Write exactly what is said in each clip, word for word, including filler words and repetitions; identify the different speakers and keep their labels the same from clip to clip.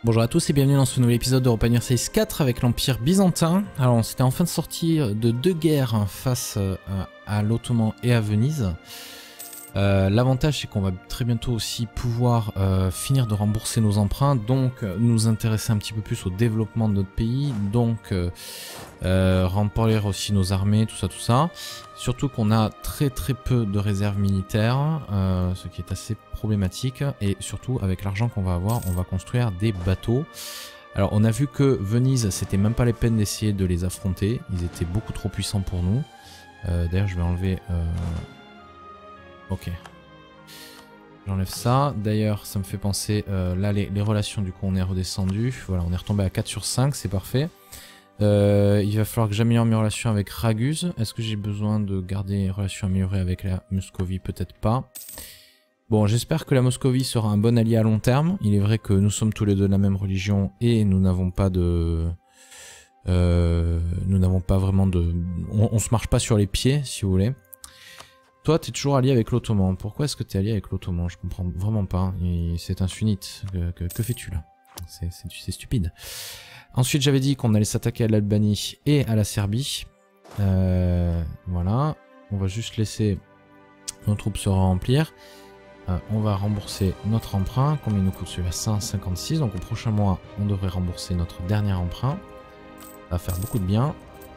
Speaker 1: Bonjour à tous et bienvenue dans ce nouvel épisode d'Europa Universalis quatre avec l'Empire byzantin. Alors c'était en fin de sortie de deux guerres face à l'Ottoman et à Venise. Euh, L'avantage c'est qu'on va très bientôt aussi pouvoir euh, finir de rembourser nos emprunts, donc nous intéresser un petit peu plus au développement de notre pays, donc euh, euh, remplir aussi nos armées, tout ça, tout ça. Surtout qu'on a très très peu de réserves militaires, euh, ce qui est assez problématique, et surtout avec l'argent qu'on va avoir, on va construire des bateaux. Alors on a vu que Venise, c'était même pas les peines d'essayer de les affronter, ils étaient beaucoup trop puissants pour nous. Euh, D'ailleurs je vais enlever... Euh... Ok. J'enlève ça. D'ailleurs ça me fait penser, euh, là les, les relations du coup on est redescendu, voilà on est retombé à quatre sur cinq, c'est parfait. Euh, il va falloir que j'améliore mes relations avec Raguse. Est-ce que j'ai besoin de garder les relations améliorées avec la Muscovie? Peut-être pas. Bon, j'espère que la Muscovie sera un bon allié à long terme. Il est vrai que nous sommes tous les deux de la même religion et nous n'avons pas de... Euh, nous n'avons pas vraiment de... On, on se marche pas sur les pieds, si vous voulez. Toi, t'es toujours allié avec l'Ottoman. Pourquoi est-ce que t'es allié avec l'Ottoman? Je comprends vraiment pas. C'est un sunnite. Que, que, que fais-tu là? C'est stupide. Ensuite, j'avais dit qu'on allait s'attaquer à l'Albanie et à la Serbie. Euh, voilà. On va juste laisser nos troupes se remplir. Euh, on va rembourser notre emprunt. Combien il nous coûte celui-là? cent cinquante-six. Donc au prochain mois, on devrait rembourser notre dernier emprunt. Ça va faire beaucoup de bien.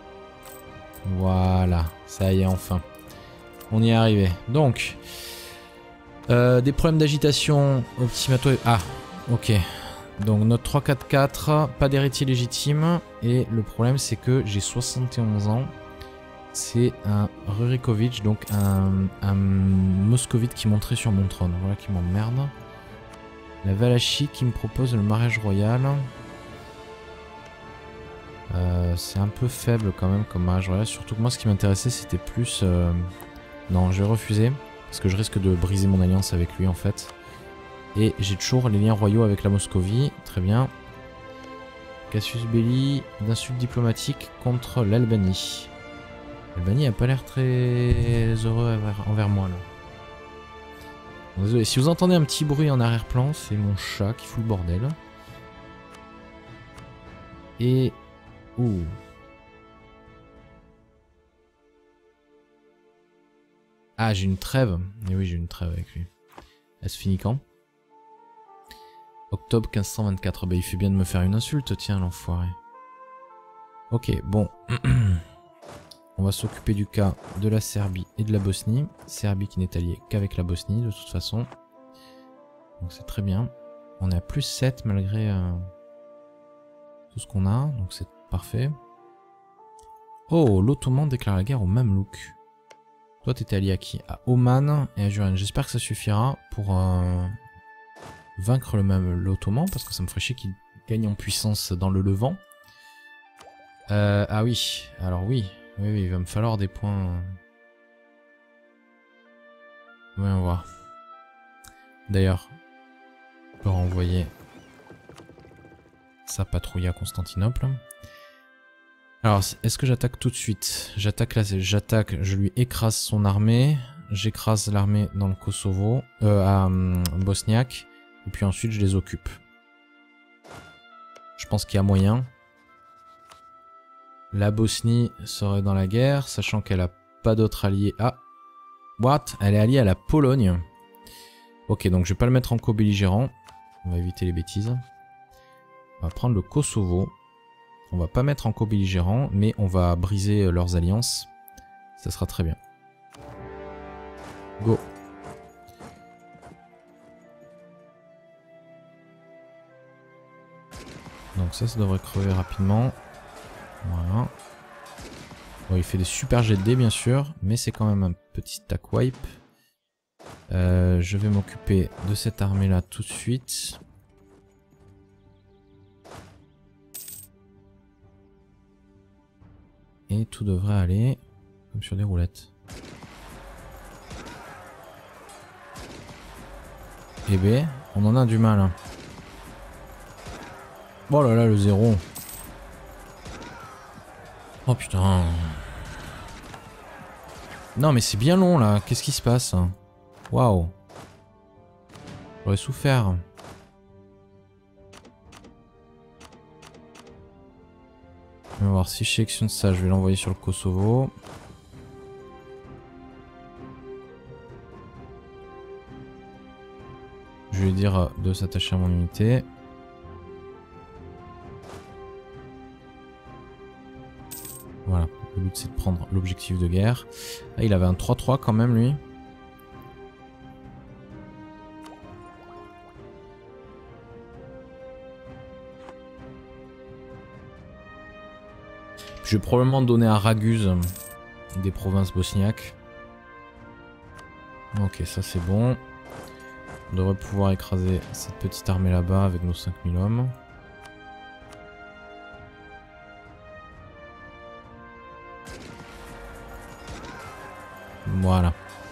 Speaker 1: Voilà. Ça y est, enfin. On y est arrivé. Donc, euh, des problèmes d'agitation. Optimato... Ah, ok. Donc notre trois quatre quatre, pas d'héritier légitime, et le problème c'est que j'ai soixante et onze ans, c'est un Rurikovic, donc un, un moscovite qui monterait sur mon trône, voilà qui m'emmerde. La Valachie qui me propose le mariage royal, euh, c'est un peu faible quand même comme mariage royal, surtout que moi ce qui m'intéressait c'était plus... Euh... Non, je vais refuser, parce que je risque de briser mon alliance avec lui en fait. Et j'ai toujours les liens royaux avec la Moscovie, très bien. Cassius Belli, d'insultes diplomatiques contre l'Albanie. L'Albanie a pas l'air très heureux envers, envers moi là. Désolé, si vous entendez un petit bruit en arrière-plan, c'est mon chat qui fout le bordel. Et... Ouh. Ah, j'ai une trêve. Et oui, j'ai une trêve avec lui. Elle se finit quand ? Octobre mille cinq cent vingt-quatre, bah il fait bien de me faire une insulte, tiens l'enfoiré. Ok, bon. On va s'occuper du cas de la Serbie et de la Bosnie. Serbie qui n'est alliée qu'avec la Bosnie de toute façon. Donc c'est très bien. On est à plus sept malgré euh, tout ce qu'on a, donc c'est parfait. Oh, l'Ottoman déclare la guerre aux Mamelouks. Toi t'étais allié à qui? À Oman et à Juran. J'espère que ça suffira pour... Euh, vaincre le même l'Ottoman, parce que ça me ferait chier qu'il gagne en puissance dans le Levant. Euh, ah oui, alors oui, oui, oui, il va me falloir des points. Voyons voir. D'ailleurs, on peut renvoyer sa patrouille à Constantinople. Alors, est-ce que j'attaque tout de suite? J'attaque là, j'attaque, je lui écrase son armée, j'écrase l'armée dans le Kosovo, euh, à um, Bosniaque. Et puis ensuite je les occupe. Je pense qu'il y a moyen. La Bosnie serait dans la guerre, sachant qu'elle a pas d'autres alliés. Ah, what? Elle est alliée à la Pologne. Ok, donc je vais pas le mettre en co-belligérant. On va éviter les bêtises. On va prendre le Kosovo. On va pas mettre en co-belligérant, mais on va briser leurs alliances. Ça sera très bien. Go. Donc ça, ça devrait crever rapidement. Voilà. Bon, il fait des super jets de dés, bien sûr, mais c'est quand même un petit stack wipe. Euh, je vais m'occuper de cette armée-là tout de suite. Et tout devrait aller comme sur des roulettes. Eh ben, on en a du mal. Hein. Oh là là, le zéro. Oh putain. Non mais c'est bien long là, qu'est-ce qui se passe? Waouh. J'aurais souffert. On va voir si je sélectionne ça, je vais l'envoyer sur le Kosovo. Je vais lui dire de s'attacher à mon unité. Voilà, le but c'est de prendre l'objectif de guerre. Ah, il avait un trois trois quand même lui. Je vais probablement donner à Raguse des provinces bosniaques. Ok, ça c'est bon. On devrait pouvoir écraser cette petite armée là-bas avec nos cinq mille hommes. Voilà.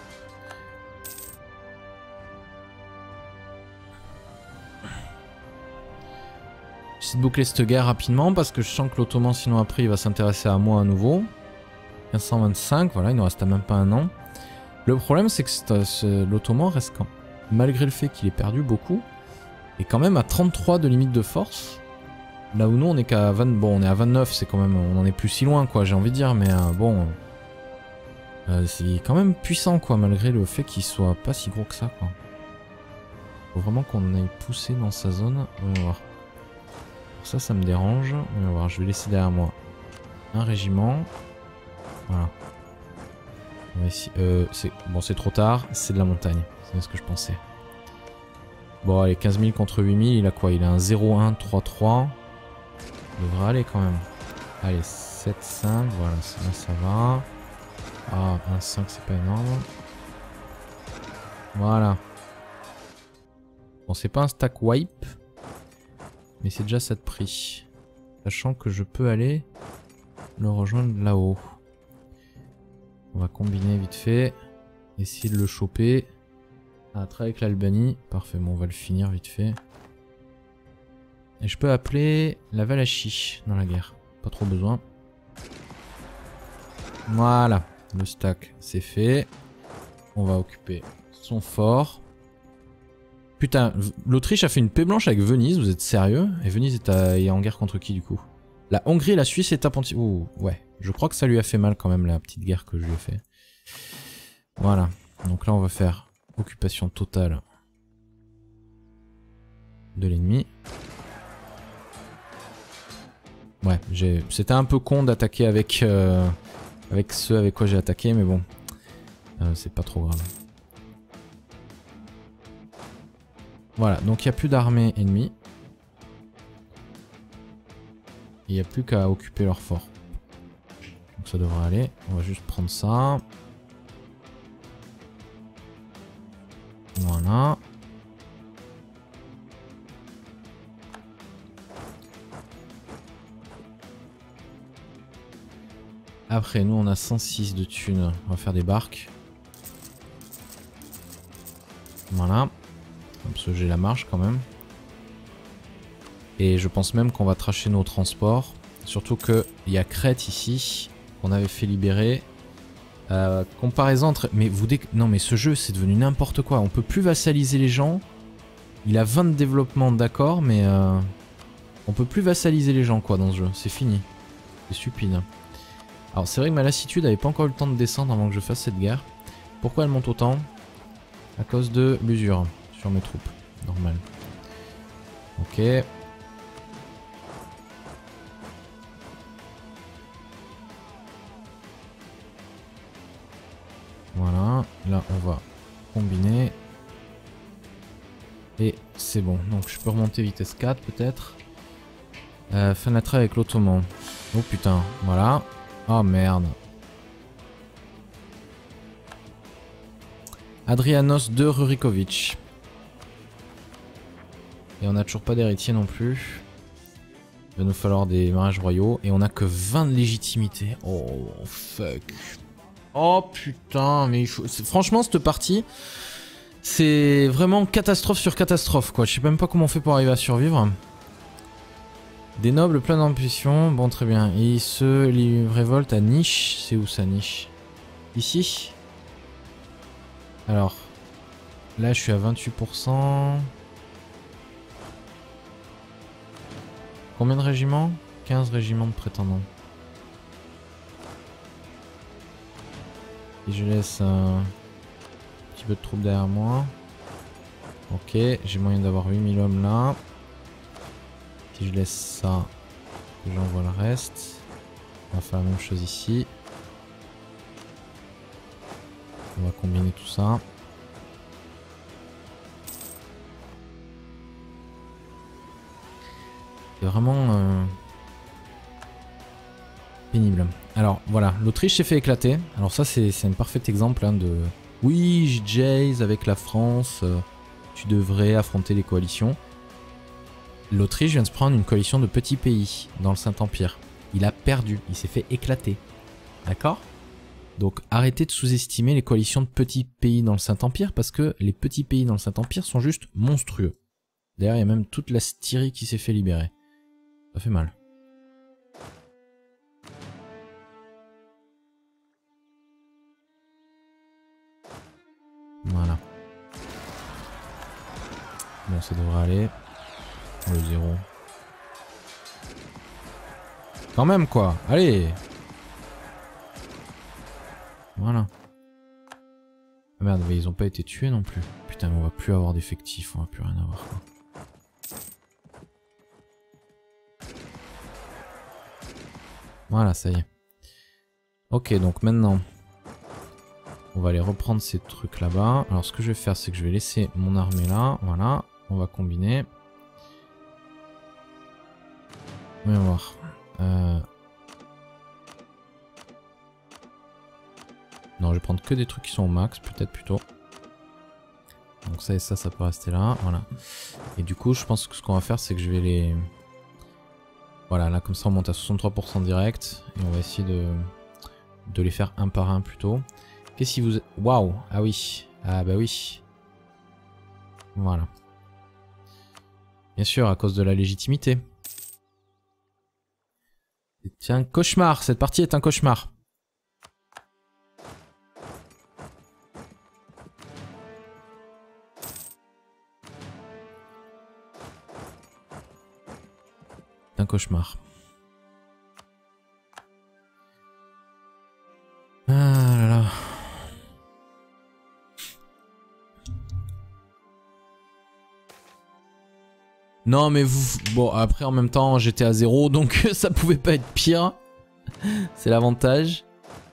Speaker 1: J'essaie de boucler cette guerre rapidement parce que je sens que l'Ottoman sinon après il va s'intéresser à moi à nouveau. quinze cent vingt-cinq, voilà, il nous reste à même pas un an. Le problème c'est que l'Ottoman reste quand, malgré le fait qu'il ait perdu beaucoup, est quand même à trente-trois de limite de force. Là où nous on est qu'à vingt, bon on est à vingt-neuf, c'est quand même, on en est plus si loin quoi, j'ai envie de dire, mais euh, bon, euh, c'est quand même puissant quoi, malgré le fait qu'il soit pas si gros que ça quoi. Faut vraiment qu'on aille pousser dans sa zone, on va voir. Ça, ça me dérange. On va voir, je vais laisser derrière moi un régiment. Voilà. Euh, bon, c'est trop tard, c'est de la montagne. C'est ce que je pensais. Bon, allez, quinze mille contre huit mille, il a quoi? Il a un zéro un trois trois. Il devrait aller quand même. Allez, sept cinq, voilà, là ça va. Ah, un cinq, c'est pas énorme. Voilà. Bon, c'est pas un stack wipe. Mais c'est déjà ça de prix. Sachant que je peux aller le rejoindre là-haut. On va combiner vite fait. Essayer de le choper. Ah, travailler avec l'Albanie. Parfait, bon, on va le finir vite fait. Et je peux appeler la Valachie dans la guerre. Pas trop besoin. Voilà. Le stack, c'est fait. On va occuper son fort. Putain, l'Autriche a fait une paix blanche avec Venise, vous êtes sérieux? Et Venise est, à, est en guerre contre qui du coup? La Hongrie et la Suisse est apprenti. Ouh, ouais. Je crois que ça lui a fait mal quand même la petite guerre que je lui ai fait. Voilà. Donc là on va faire occupation totale de l'ennemi. Ouais, c'était un peu con d'attaquer avec, euh, avec ceux avec quoi j'ai attaqué, mais bon. Euh, c'est pas trop grave. Voilà, donc il n'y a plus d'armée ennemie. Il n'y a plus qu'à occuper leur fort. Donc ça devrait aller. On va juste prendre ça. Voilà. Après, nous on a cent six de thunes. On va faire des barques. Voilà. Parce que j'ai la marge quand même. Et je pense même qu'on va tracher nos transports. Surtout qu'il y a Crète ici. Qu'on avait fait libérer. Euh, comparaison entre... Mais vous dé... Non mais ce jeu c'est devenu n'importe quoi. On peut plus vassaliser les gens. Il a vingt de développement d'accord. Mais euh... on peut plus vassaliser les gens quoi dans ce jeu. C'est fini. C'est stupide. Alors c'est vrai que ma lassitude n'avait pas encore eu le temps de descendre avant que je fasse cette guerre. Pourquoi elle monte autant? À cause de l'usure sur mes troupes. Normal. Ok. Voilà. Là, on va combiner. Et c'est bon. Donc, je peux remonter vitesse quatre, peut-être. Euh, fin de la trêve avec l'Ottoman. Oh putain. Voilà. Oh merde. Adrianos de Rurikovic. Et on n'a toujours pas d'héritier non plus. Il va nous falloir des mariages royaux. Et on a que vingt de légitimité. Oh fuck. Oh putain, mais il faut... franchement cette partie, c'est vraiment catastrophe sur catastrophe quoi. Je sais même pas comment on fait pour arriver à survivre. Des nobles plein d'ambition. Bon très bien. Et il se révolte à Niche. C'est où ça Niche? Ici. Alors. Là je suis à vingt-huit pour cent. Combien de régiments? quinze régiments de prétendants. Si je laisse un petit peu de troupes derrière moi. Ok, j'ai moyen d'avoir huit mille hommes là. Si je laisse ça, j'envoie le reste. On va faire la même chose ici. On va combiner tout ça. C'est vraiment euh, pénible. Alors voilà, l'Autriche s'est fait éclater. Alors ça c'est un parfait exemple hein, de... Oui, Jays avec la France, euh, tu devrais affronter les coalitions. L'Autriche vient de se prendre une coalition de petits pays dans le Saint-Empire. Il a perdu, il s'est fait éclater. D'accord ? Donc arrêtez de sous-estimer les coalitions de petits pays dans le Saint-Empire parce que les petits pays dans le Saint-Empire sont juste monstrueux. D'ailleurs, il y a même toute la Styrie qui s'est fait libérer. Ça fait mal. Voilà. Bon, ça devrait aller. Le zéro. Quand même, quoi. Allez. Voilà. Ah merde, mais ils ont pas été tués non plus. Putain, mais on va plus avoir d'effectifs. On va plus rien avoir, quoi. Voilà, ça y est. Ok, donc maintenant... On va aller reprendre ces trucs là-bas. Alors ce que je vais faire, c'est que je vais laisser mon armée là. Voilà. On va combiner. Voyons voir. Euh... Non, je vais prendre que des trucs qui sont au max, peut-être plutôt. Donc ça et ça, ça peut rester là. Voilà. Et du coup, je pense que ce qu'on va faire, c'est que je vais les... Voilà, là comme ça, on monte à soixante-trois pour cent direct. Et on va essayer de, de les faire un par un plutôt. Qu'est-ce que vous... Waouh! Ah oui. Ah bah oui. Voilà. Bien sûr, à cause de la légitimité. C'est un cauchemar. Cette partie est un cauchemar. C'est un cauchemar. Ah là là. Non mais vous... Bon après en même temps j'étais à zéro donc ça pouvait pas être pire. C'est l'avantage.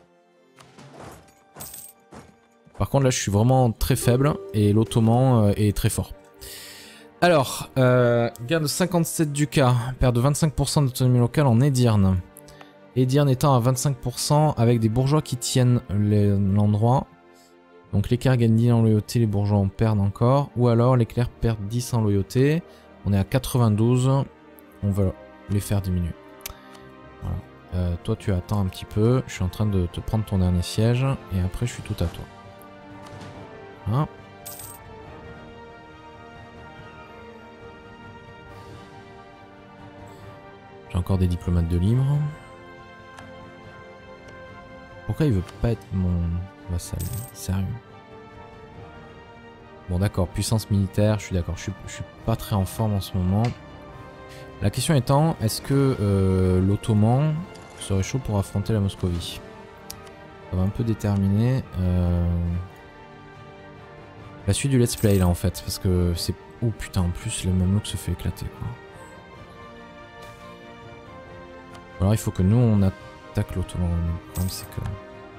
Speaker 1: Par contre là je suis vraiment très faible et l'Ottoman euh, est très fort. Alors, euh, gain de cinquante-sept ducats, perd de vingt-cinq pour cent d'autonomie locale en Edirne. Edirne étant à vingt-cinq pour cent avec des bourgeois qui tiennent l'endroit. Donc les clercs gagnent dix en loyauté, les bourgeois en perdent encore. Ou alors les clercs perdent dix en loyauté. On est à quatre-vingt-douze. On va les faire diminuer. Voilà. Euh, toi tu attends un petit peu. Je suis en train de te prendre ton dernier siège. Et après je suis tout à toi. Voilà. J'ai encore des diplomates de libre. Pourquoi il veut pas être mon vassal? Sérieux? Bon d'accord, puissance militaire, je suis d'accord, je suis, je suis pas très en forme en ce moment. La question étant, est-ce que euh, l'Ottoman serait chaud pour affronter la Moscovie? Ça va un peu déterminer euh, la suite du let's play là en fait, parce que c'est... Oh putain, en plus le Mamelouk se fait éclater quoi. Alors il faut que nous on attaque l'Ottoman. Le problème c'est que...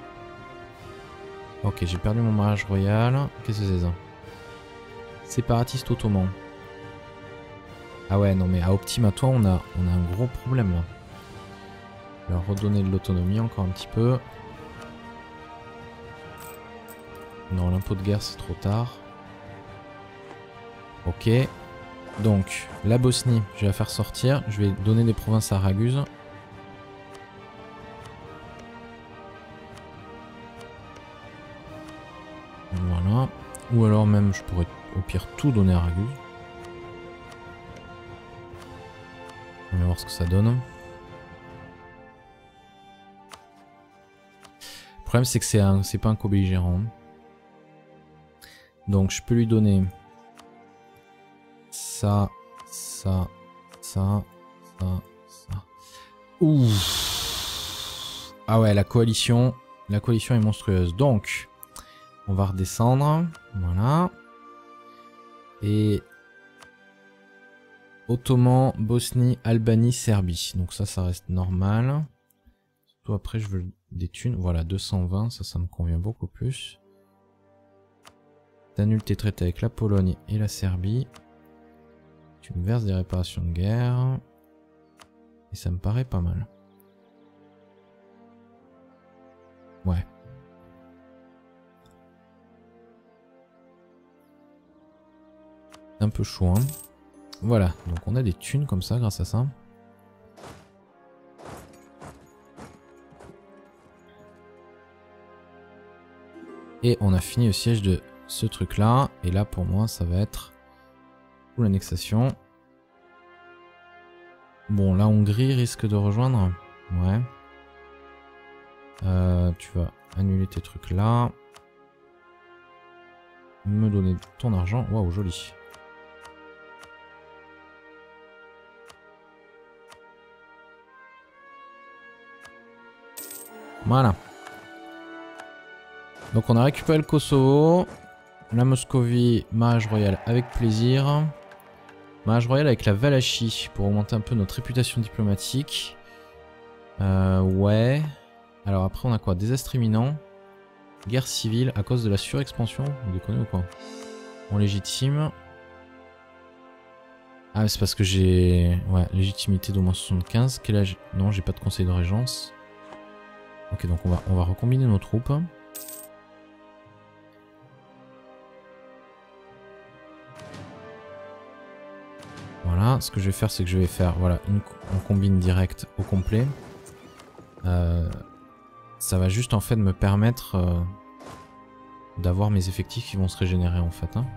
Speaker 1: Ok, j'ai perdu mon mariage royal. Qu'est-ce que c'est ça? Séparatiste ottoman. Ah ouais, non mais à Optima, toi, on a, on a un gros problème là. Je vais leur redonner de l'autonomie encore un petit peu. Non, l'impôt de guerre c'est trop tard. Ok. Donc, la Bosnie, je vais la faire sortir. Je vais donner des provinces à Raguse. Voilà. Ou alors même, je pourrais au pire tout donner à Raguse. On va voir ce que ça donne. Le problème c'est que c'est un, c'est pas un co-belligérant. Donc je peux lui donner ça, ça, ça, ça, ça. Ouh. Ah ouais, la coalition, la coalition est monstrueuse. Donc, on va redescendre. Voilà. Et... Ottoman, Bosnie, Albanie, Serbie. Donc ça, ça reste normal. Surtout après, je veux des thunes. Voilà, deux cent vingt, ça, ça me convient beaucoup plus. T'annules tes traités avec la Pologne et la Serbie. Tu me verses des réparations de guerre. Et ça me paraît pas mal. Ouais. Un peu chaud, hein. Voilà, donc on a des thunes comme ça grâce à ça. Et on a fini le siège de ce truc là. Et là pour moi ça va être l'annexation. Bon la Hongrie risque de rejoindre. Ouais. Euh, tu vas annuler tes trucs là. Me donner ton argent. Waouh, joli. Voilà. Donc on a récupéré le Kosovo. La Moscovie, mariage royal avec plaisir. Mariage royal avec la Valachie pour augmenter un peu notre réputation diplomatique. Euh, ouais. Alors après on a quoi? Désastre imminent. Guerre civile à cause de la surexpansion. Vous déconnez ou quoi? On légitime. Ah c'est parce que j'ai... Ouais, légitimité d'au moins soixante-quinze. Quel âge? Non, j'ai pas de conseil de régence. Ok, donc on va, on va recombiner nos troupes. Voilà, ce que je vais faire, c'est que je vais faire voilà, une, une combine directe au complet. Euh, ça va juste en fait me permettre euh, d'avoir mes effectifs qui vont se régénérer en fait. Hein.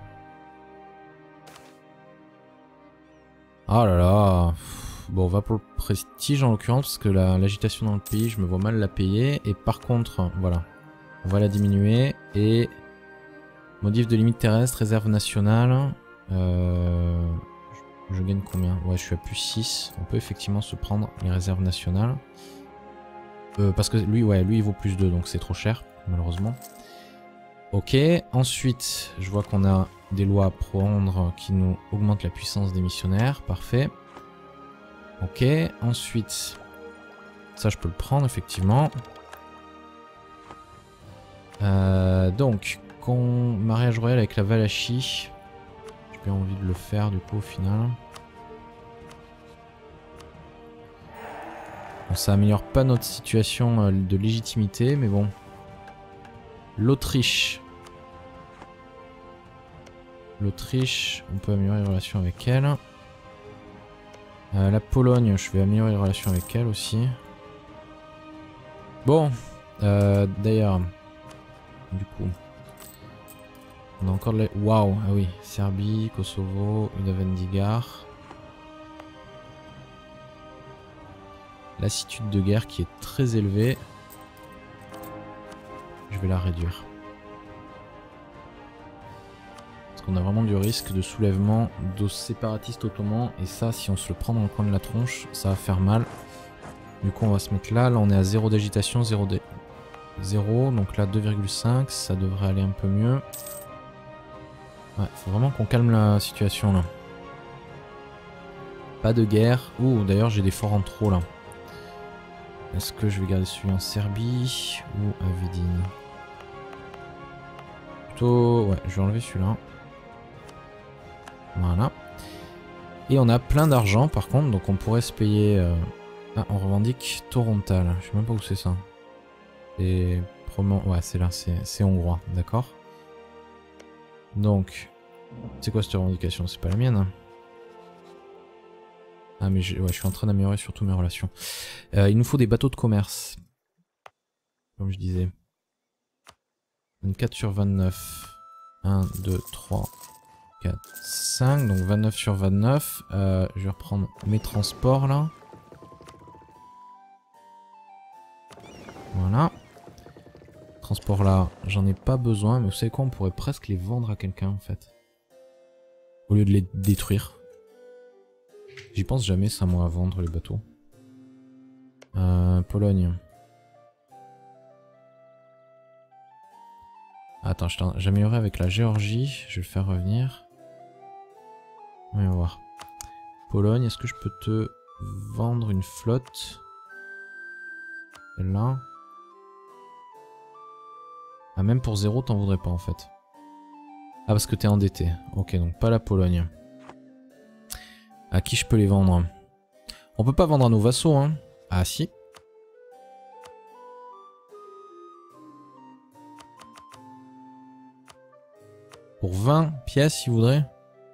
Speaker 1: Oh là là. Bon, on va pour le prestige en l'occurrence parce que l'agitation la, dans le pays, je me vois mal la payer. Et par contre, voilà, on va la diminuer. Et modif de limite terrestre, réserve nationale. Euh, je, je gagne combien? Ouais, je suis à plus six. On peut effectivement se prendre les réserves nationales. Euh, parce que lui, ouais, lui il vaut plus deux, donc c'est trop cher, malheureusement. Ok, ensuite, je vois qu'on a des lois à prendre qui nous augmentent la puissance des missionnaires. Parfait. Ok, ensuite, ça je peux le prendre effectivement. Euh, donc, con... mariage royal avec la Valachie. J'ai bien envie de le faire du coup au final. Bon, ça améliore pas notre situation de légitimité, mais bon. L'Autriche. L'Autriche, on peut améliorer les relations avec elle. Euh, la Pologne, je vais améliorer les relations avec elle aussi. Bon, euh, d'ailleurs, du coup, on a encore de la... Waouh, ah oui, Serbie, Kosovo, Udavendigar. Lassitude de guerre qui est très élevée. Je vais la réduire. On a vraiment du risque de soulèvement de séparatistes ottomans. Et ça, si on se le prend dans le coin de la tronche, ça va faire mal. Du coup, on va se mettre là. Là, on est à zéro d'agitation, zéro de... zéro. Donc là, deux virgule cinq. Ça devrait aller un peu mieux. Ouais, faut vraiment qu'on calme la situation là. Pas de guerre. Ouh, d'ailleurs, j'ai des forts en trop là. Est-ce que je vais garder celui en Serbie ou à Vidin? Plutôt... Ouais, je vais enlever celui-là. Voilà. Et on a plein d'argent par contre, donc on pourrait se payer... Euh... Ah, on revendique Torontal. Je sais même pas où c'est ça. Et... Ouais, c'est là, c'est hongrois, d'accord. Donc... C'est quoi cette revendication? C'est pas la mienne. Hein. Ah mais je, ouais, je suis en train d'améliorer surtout mes relations. Euh, il nous faut des bateaux de commerce. Comme je disais. vingt-quatre sur vingt-neuf. un, deux, trois... quatre, cinq, donc vingt-neuf sur vingt-neuf. Euh, je vais reprendre mes transports là. Voilà. Transports là, j'en ai pas besoin, mais vous savez quoi, on pourrait presque les vendre à quelqu'un en fait. Au lieu de les détruire. J'y pense jamais ça moi à vendre les bateaux. Euh, Pologne. attends, j'ai amélioré avec la Géorgie. Je vais le faire revenir. On va voir. Pologne, est-ce que je peux te vendre une flotte? Celle-là. Ah, même pour zéro, t'en voudrais pas en fait. Ah, parce que t'es endetté. Ok, donc pas la Pologne. À qui je peux les vendre? On peut pas vendre à nos vassaux, hein. Ah si. Pour vingt pièces, il voudrait.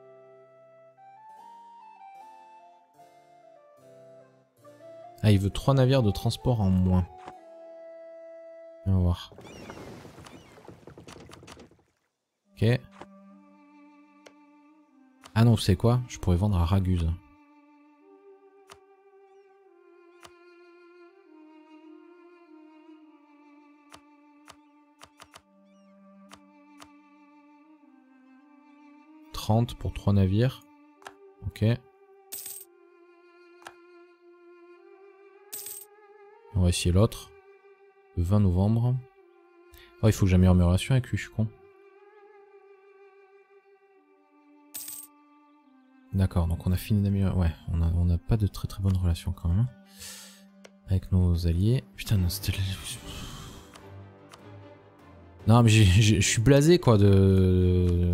Speaker 1: Ah, il veut trois navires de transport en moins. On va voir. Ok. Ah non, vous savez quoi? Je pourrais vendre à Raguse. trente pour trois navires. Ok. On va essayer l'autre. Le vingt novembre. Oh, il faut que j'améliore mes relations avec lui, je suis con. D'accord, donc on a fini d'améliorer. Ouais, on a, on a pas de très très bonnes relations quand même. Avec nos alliés. Putain, c'était... Non, mais je suis blasé quoi de...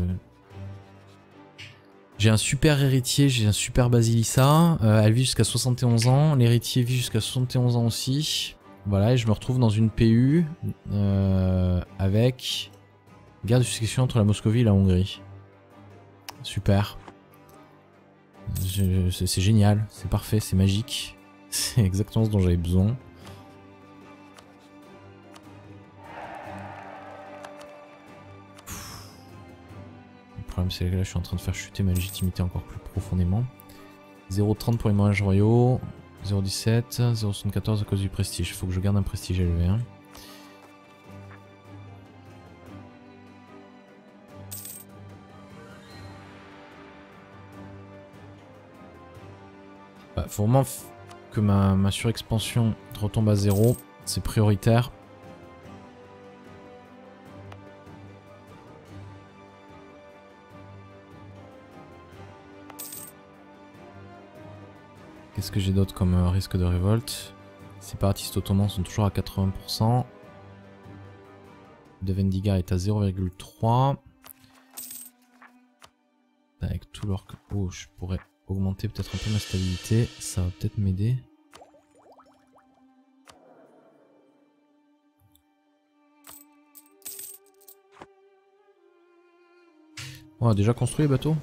Speaker 1: J'ai un super héritier, j'ai un super Basilissa. Euh, elle vit jusqu'à soixante et onze ans. L'héritier vit jusqu'à soixante et onze ans aussi. Voilà, et je me retrouve dans une P U euh, avec guerre de succession entre la Moscovie et la Hongrie. Super. C'est génial, c'est parfait, c'est magique. C'est exactement ce dont j'avais besoin. Le problème c'est que là je suis en train de faire chuter ma légitimité encore plus profondément. zéro virgule trente pour les mariages royaux. zéro virgule dix-sept, zéro virgule soixante-quatorze à cause du prestige. Il faut que je garde un prestige élevé. Hein. Bah, faut vraiment que ma, ma surexpansion retombe à zéro. C'est prioritaire. Qu'est-ce que j'ai d'autre comme euh, risque de révolte? Séparatistes ottomans sont toujours à quatre-vingts pour cent. De Vendigar est à zéro virgule trois. Avec tout leur... Oh, je pourrais augmenter peut-être un peu ma stabilité. Ça va peut-être m'aider. On a déjà construit les bateaux?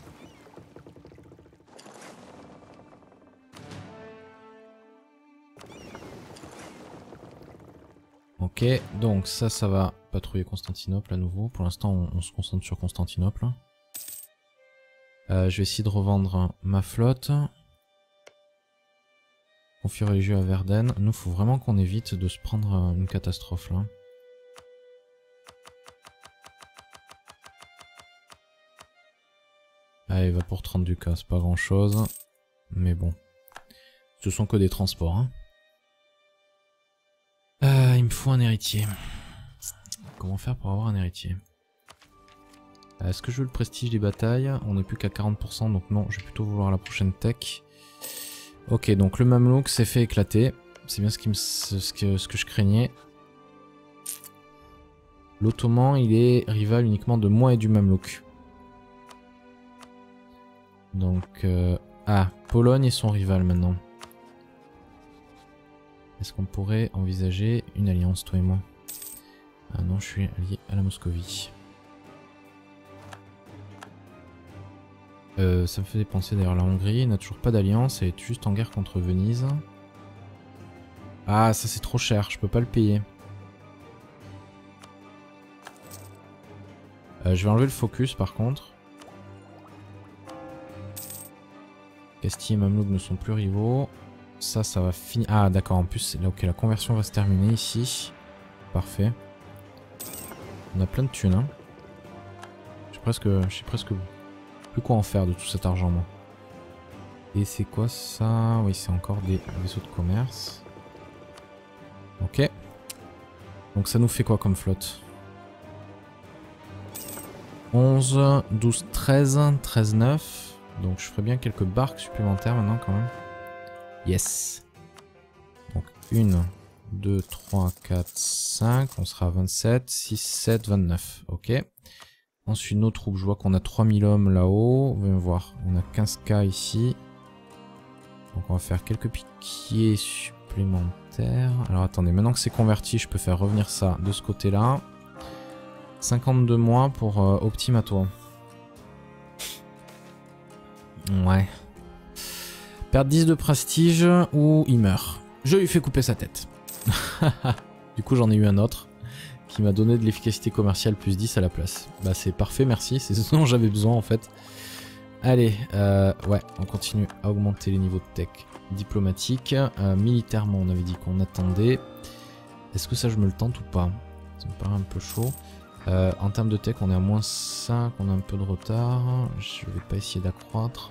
Speaker 1: Ok, donc ça, ça va patrouiller Constantinople à nouveau. Pour l'instant, on, on se concentre sur Constantinople. Euh, je vais essayer de revendre ma flotte. Conflit religieux à Verden. Nous, faut vraiment qu'on évite de se prendre une catastrophe là. Allez, va pour trente ducats, c'est pas grand chose. Mais bon. Ce sont que des transports. Hein. Euh, il me faut un héritier. Comment faire pour avoir un héritier? Est-ce que je veux le prestige des batailles? On n'est plus qu'à quarante pour cent, donc non, je vais plutôt vouloir la prochaine tech. Ok, donc le Mamelouk s'est fait éclater. C'est bien ce, qui me, ce, que, ce que je craignais. L'Ottoman, il est rival uniquement de moi et du Mamelouk. Donc... Euh, ah, Pologne est son rival maintenant. Est-ce qu'on pourrait envisager une alliance, toi et moi? Ah non, je suis allié à la Moscovie. Euh, ça me faisait penser d'ailleurs, la Hongrie n'a toujours pas d'alliance, elle est juste en guerre contre Venise. Ah, ça c'est trop cher, je peux pas le payer. Euh, je vais enlever le focus par contre. Castille et Mamelouk ne sont plus rivaux. Ça, ça va finir... Ah d'accord, en plus, là, ok, la conversion va se terminer ici. Parfait. On a plein de thunes, hein. Je sais presque... Je sais presque... plus quoi en faire de tout cet argent, moi. Et c'est quoi ça? Oui, c'est encore des vaisseaux de commerce. Ok. Donc ça nous fait quoi comme flotte? onze, douze, treize, treize, neuf. Donc je ferai bien quelques barques supplémentaires maintenant quand même. Yes. Donc une, deux, trois, quatre, cinq. On sera à vingt-sept, six, sept, vingt-neuf. Ok. Ensuite nos troupes, je vois qu'on a trois mille hommes là-haut. Voyons voir. On a quinze K ici. Donc on va faire quelques piquiers supplémentaires. Alors attendez, maintenant que c'est converti, je peux faire revenir ça de ce côté-là. cinquante-deux mois pour euh, Optimato. Ouais. Perdre dix de prestige ou il meurt. Je lui fais couper sa tête. Du coup j'en ai eu un autre qui m'a donné de l'efficacité commerciale plus dix à la place. Bah c'est parfait, merci. C'est ce dont j'avais besoin en fait. Allez, euh, ouais, on continue à augmenter les niveaux de tech diplomatique. Euh, militairement, on avait dit qu'on attendait. Est-ce que ça, je me le tente ou pas? Ça me paraît un peu chaud. Euh, en termes de tech, on est à moins cinq, on a un peu de retard. Je vais pas essayer d'accroître.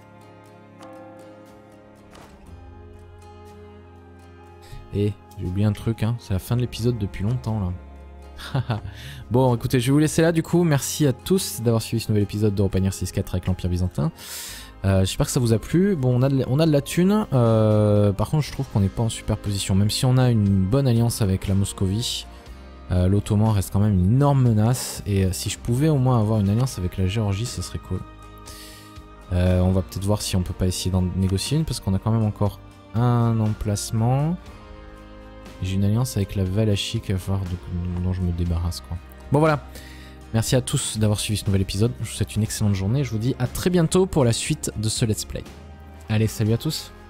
Speaker 1: Et j'ai oublié un truc, hein. C'est la fin de l'épisode depuis longtemps là. Bon écoutez, je vais vous laisser là du coup. Merci à tous d'avoir suivi ce nouvel épisode d'Europanir six quatre avec l'Empire Byzantin. euh, J'espère que ça vous a plu. Bon, on a de, on a de la thune, euh, par contre je trouve qu'on n'est pas en super position. Même si on a une bonne alliance avec la Moscovie, euh, l'Ottoman reste quand même une énorme menace. Et euh, si je pouvais au moins avoir une alliance avec la Géorgie, ce serait cool. euh, On va peut-être voir si on peut pas essayer d'en négocier une, parce qu'on a quand même encore un emplacement. J'ai une alliance avec la Valachie qu'il va falloir de, dont je me débarrasse quoi. Bon voilà. Merci à tous d'avoir suivi ce nouvel épisode. Je vous souhaite une excellente journée et je vous dis à très bientôt pour la suite de ce let's play. Allez, salut à tous.